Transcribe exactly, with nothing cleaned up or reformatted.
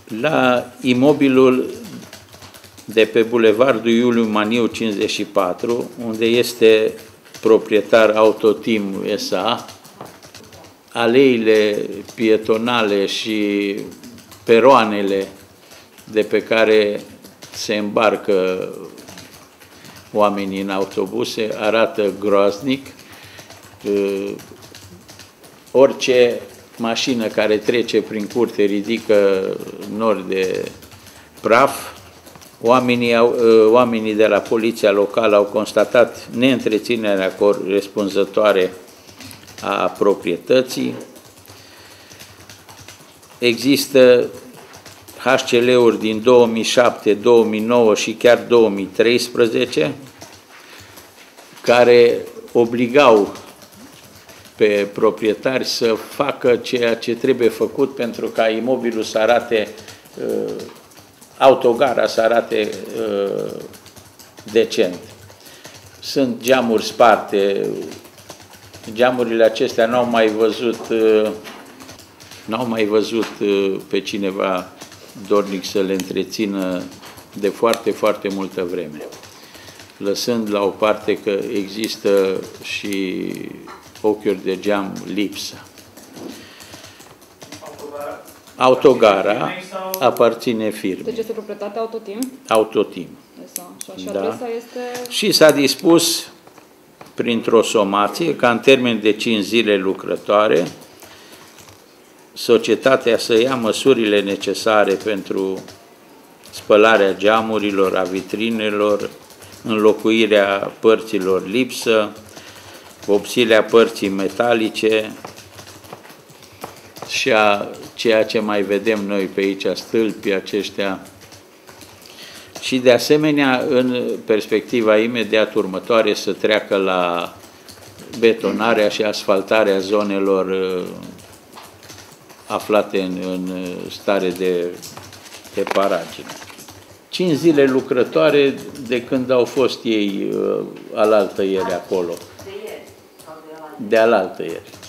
La imobilul de pe Bulevardul Iuliu Maniu cincizeci și patru, unde este proprietar Autotim S A, aleile pietonale și peroanele de pe care se îmbarcă oamenii în autobuse arată groaznic. Orice mașină care trece prin curte ridică nori de praf. Oamenii, au, oamenii de la poliția locală au constatat neîntreținerea corespunzătoare a proprietății. Există H C L-uri din două mii șapte, două mii nouă și chiar două mii treisprezece care obligau pe proprietari să facă ceea ce trebuie făcut pentru ca imobilul să arate, autogara să arate decent. Sunt geamuri sparte, geamurile acestea n-au mai văzut, n-au mai văzut pe cineva dornic să le întrețină de foarte, foarte multă vreme. Lăsând la o parte că există și ochiuri de geam lipsă. Autogara aparține firmei. Deci este proprietatea Autotim? Autotim. Și da. adresa este... Și s-a dispus printr-o somație ca în termen de cinci zile lucrătoare societatea să ia măsurile necesare pentru spălarea geamurilor, a vitrinelor, înlocuirea părților lipsă, vopsirea părții metalice și a ceea ce mai vedem noi pe aici, stâlpii aceștia. Și de asemenea, în perspectiva imediat următoare, să treacă la betonarea și asfaltarea zonelor aflate în, în stare de, de paragine. Cinci zile lucrătoare de când au fost ei alaltă ieri acolo. De alaltă ieri.